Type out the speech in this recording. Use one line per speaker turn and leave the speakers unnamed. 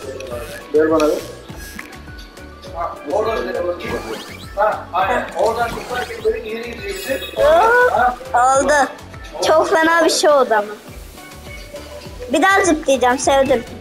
Ver bana ver.
Oradan bir bakayım. Ha, aynen. Oradan tutarken böyle ileri gideceksin.
Oldu. Çok fena bir şey oldu ama. Bir daha zıplayacağım, sevdim.